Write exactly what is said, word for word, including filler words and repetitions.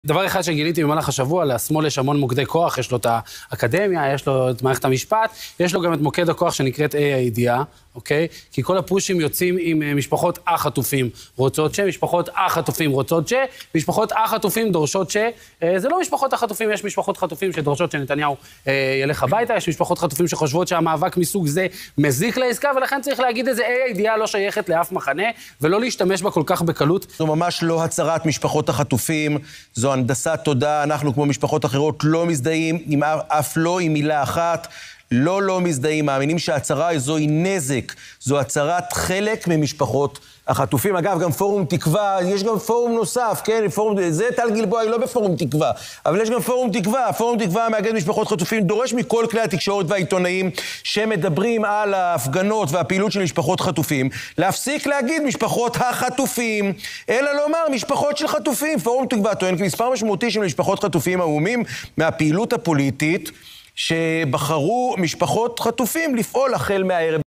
דבר אחד שגיליתי במהלך השבוע, לשמאל יש המון מוקדי כוח, יש לו את האקדמיה, יש לו את מערכת המשפט, יש לו גם את מוקד הכוח שנקראת איי הידיעה, אוקיי? כי כל הפושים יוצאים עם משפחות החטופים רוצות ש, משפחות החטופים רוצות ש, משפחות החטופים דורשות ש, זה לא משפחות החטופים, יש משפחות חטופים שדורשות שנתניהו ילך הביתה, יש משפחות חטופים שחושבות שהמאבק מסוג זה מזיק לעסקה, ולכן צריך להגיד את זה, איי הידיעה לא שייכת לאף מחנה, ולא להשתמש בה כל כך בקלות. זו ממש לא הצהרת משפחות החטופים, זו הנדסת תודה, אנחנו כמו משפחות אחרות לא מזדהים, עם אף לא עם מילה אחת, לא לא מזדהים, מאמינים שההצהרה הזו היא נזק, זו הצהרת חלק ממשפחות החטופים. אגב, גם פורום תקווה, יש גם פורום נוסף, כן, פורום, זה טל גלבוע, היא לא בפורום תקווה, אבל יש גם פורום תקווה, פורום תקווה מאגד משפחות חטופים, דורש מכל כלי התקשורת והעיתונאים שמדברים על ההפגנות והפעילות של משפחות חטופים, להפסיק להגיד משפחות החטופים, אלא לומר משפחות של חטופים. פורום תקווה טוען כי מספר משמעותי של משפחות חטופים המומים מהפעילות הפוליטית, שבחרו משפחות חטופים לפעול החל מהערב.